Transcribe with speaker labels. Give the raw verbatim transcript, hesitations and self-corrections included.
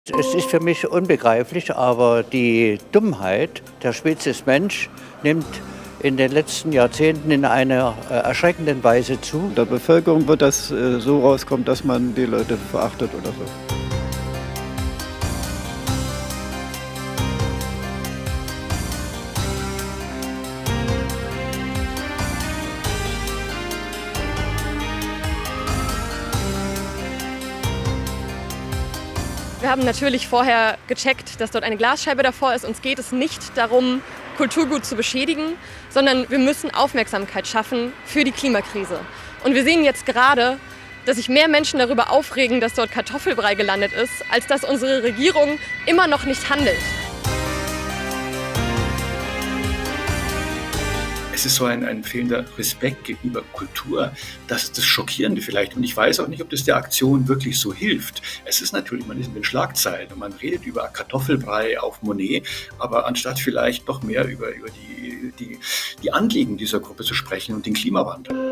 Speaker 1: Es ist für mich unbegreiflich, aber die Dummheit der Spezies Mensch nimmt in den letzten Jahrzehnten in einer äh, erschreckenden Weise zu.
Speaker 2: In der Bevölkerung wird das äh, so rauskommen, dass man die Leute verachtet oder so.
Speaker 3: Wir haben natürlich vorher gecheckt, dass dort eine Glasscheibe davor ist. Uns geht es nicht darum, Kulturgut zu beschädigen, sondern wir müssen Aufmerksamkeit schaffen für die Klimakrise. Und wir sehen jetzt gerade, dass sich mehr Menschen darüber aufregen, dass dort Kartoffelbrei gelandet ist, als dass unsere Regierung immer noch nicht handelt.
Speaker 4: Es ist so ein, ein fehlender Respekt gegenüber Kultur. Das ist das Schockierende vielleicht. Und ich weiß auch nicht, ob das der Aktion wirklich so hilft. Es ist natürlich, man ist in den Schlagzeilen und man redet über Kartoffelbrei auf Monet, aber anstatt vielleicht noch mehr über, über die, die, die Anliegen dieser Gruppe zu sprechen und den Klimawandel.